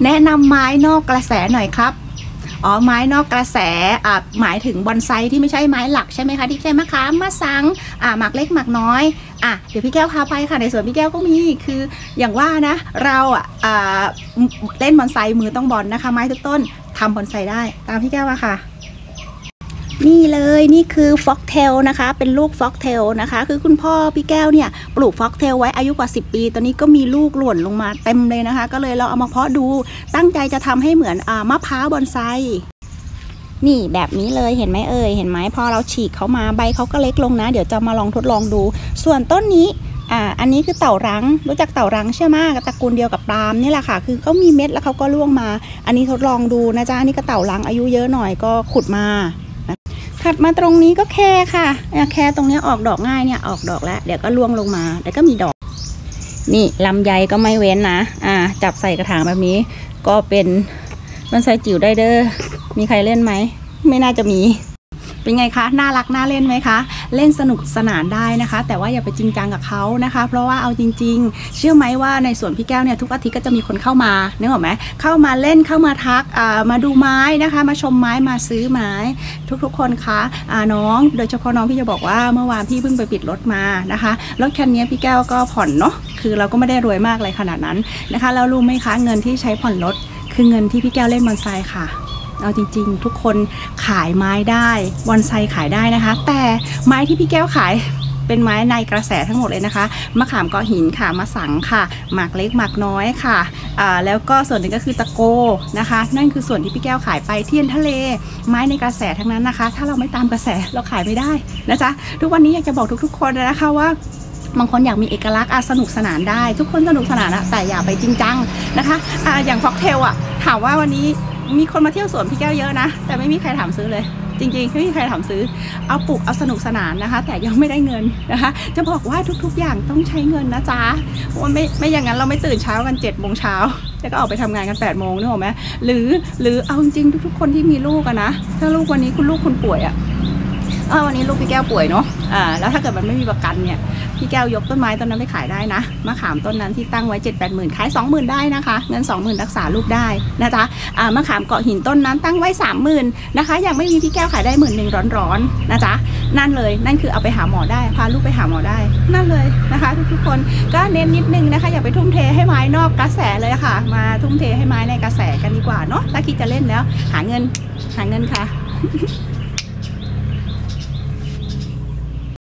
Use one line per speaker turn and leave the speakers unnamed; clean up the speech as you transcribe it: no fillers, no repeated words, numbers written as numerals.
แนะนำไม้นอกกระแสหน่อยครับอ๋อไม้นอกกระแสหมายถึงบอนไซที่ไม่ใช่ไม้หลักใช่ไหมคะที่ใช่มะขามมะสังหมากเล็กหมากน้อยเดี๋ยวพี่แก้วพาไปค่ะในสวนพี่แก้วก็มีคืออย่างว่านะเราเล่นบอนไซมือต้องบอลนะคะไม้ทุกต้นทำบอนไซได้ตามพี่แก้วมาค่ะนี่เลยนี่คือฟ็อกเทลนะคะเป็นลูกฟ็อกเทลนะคะคือคุณพ่อพี่แก้วเนี่ยปลูกฟ็อกเทลไว้อายุกว่า10 ปีตอนนี้ก็มีลูกหล่นลงมาเต็มเลยนะคะก็เลยเราเอามาเพาะดูตั้งใจจะทำให้เหมือนมะพร้าวบอนไซนี่แบบนี้เลยเห็นไหมเห็นไหมพอเราฉีกเขามาใบเขาก็เล็กลงนะเดี๋ยวจะมาลองทดลองดูส่วนต้นนี้อันนี้คือเต่ารังรู้จักเต่ารังใช่ไหมตระกูลเดียวกับปาล์มนี่แหละค่ะคือเขามีเม็ดแล้วเขาก็ร่วงมาอันนี้ทดลองดูนะจ๊ะอันนี้ก็เต่ารังอายุเยอะหน่อยก็ขุดมาถัดมาตรงนี้ก็แคค่ะแคตรงนี้ออกดอกง่ายเนี่ยออกดอกแล้วเดี๋ยวก็ร่วงลงมาแล้วก็มีดอกนี่ลำไยก็ไม่เว้นนะจับใส่กระถางแบบนี้ก็เป็นมันใส่จิ๋วได้เด้อมีใครเล่นไหมไม่น่าจะมีเป็นไงคะน่ารักน่าเล่นไหมคะเล่นสนุกสนานได้นะคะแต่ว่าอย่าไปจริงจังกับเขานะคะเพราะว่าเอาจริงๆเชื่อไหมว่าในสวนพี่แก้วเนี่ยทุกอาทิตย์ก็จะมีคนเข้ามานึกออกไหมเข้ามาเล่นเข้ามาทักมาดูไม้นะคะมาชมไม้มาซื้อไม้ทุกๆคนคะน้องโดยเฉพาะน้องพี่จะบอกว่าเมื่อวานพี่เพิ่งไปปิดรถมานะคะรถคันนี้พี่แก้วก็ผ่อนเนาะคือเราก็ไม่ได้รวยมากเลยขนาดนั้นนะคะแล้วรู้ไหมคะเงินที่ใช้ผ่อนรถคือเงินที่พี่แก้วเล่นบอนไซค่ะเอาจริงๆทุกคนขายไม้ได้บอนไซขายได้นะคะแต่ไม้ที่พี่แก้วขายเป็นไม้ในกระแสทั้งหมดเลยนะคะมะขามเกาะหินค่ะมะสังค่ะหมากเล็กหมากน้อยค่ะแล้วก็ส่วนหนึ่งก็คือตะโกนะคะนั่นคือส่วนที่พี่แก้วขายไปเทียนทะเลไม้ในกระแสทั้งนั้นนะคะถ้าเราไม่ตามกระแสเราขายไม่ได้นะจ๊ะทุกวันนี้อยากจะบอกทุกๆคนนะคะว่าบางคนอยากมีเอกลักษณ์สนุกสนานได้ทุกคนสนุกสนานแต่อย่าไปจริงจังนะคะอย่างฟ็อกเทลถามว่าวันนี้มีคนมาเที่ยวสวนพี่แก้วเยอะนะแต่ไม่มีใครถามซื้อเลยจริงๆไม่มีใครถามซื้อเอาปลูกเอาสนุกสนานนะคะแต่ยังไม่ได้เงินนะคะจะบอกว่าทุกๆอย่างต้องใช้เงินนะจ๊ะว่าไม่อย่างนั้นเราไม่ตื่นเช้ากัน7 โมงเช้าแล้วก็ออกไปทำงานกัน8 โมงนึกออกไหมหรือเอาจริงๆทุกๆคนที่มีลูกนะถ้าลูกวันนี้คุณป่วยวันนี้ลูกพี่แก้วป่วยเนาะแล้วถ้าเกิดมันไม่มีประกันเนี่ยพี่แก้วยกต้นไม้ต้นนั้นไปขายได้นะมะขามต้นนั้นที่ตั้งไว้7-8 หมื่นขาย20,000ได้นะคะเงิน20,000รักษาลูกได้นะจ๊ะมะขามเกาะหินต้นนั้นตั้งไว้30,000นะคะอย่างไม่มีพี่แก้วขายได้11,000ร้อนๆนะจ๊ะนั่นเลยนั่นคือเอาไปหาหมอได้พาลูกไปหาหมอได้นั่นเลยนะคะทุกคนก็เน้นนิดนึงนะคะอย่าไปทุ่มเทให้ไม้นอกกระแสเลยค่ะมาทุ่มเทให้ไม้ในกระแสกันดีกว่าเนาะถ้าคิดจะเล่นแล้วหาเงินค่ะ